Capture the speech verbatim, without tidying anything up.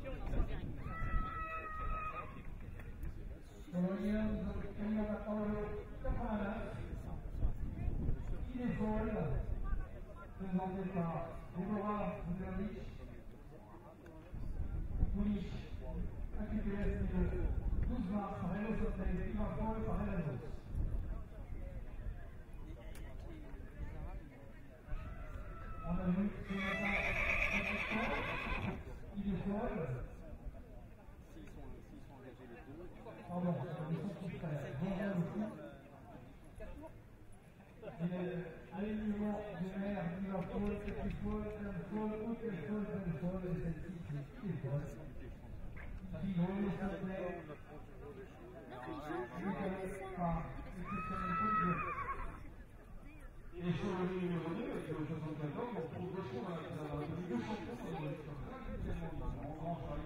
Il est folle, présenté par Déborah Buderlich. Poulich, A Q P S le douze mars, Renault Sautel, Yvan Paul par Hélène. On a vu ce matin, il est folle. S'ils sont, s'ils sont engagés les deux. Pardon, ils sont tous prêts. Bonjour aussi. L'alignement de mer, Yvan Paul, Petit Paul, Plein Paul, Hôtel Paul, Plein Paul, et celle-ci, il est folle. Pivot, le Sautel. Et sur le numéro deux, avec le soixante-quatorze, on trouve deux champs dans la deux champions, c'est le grand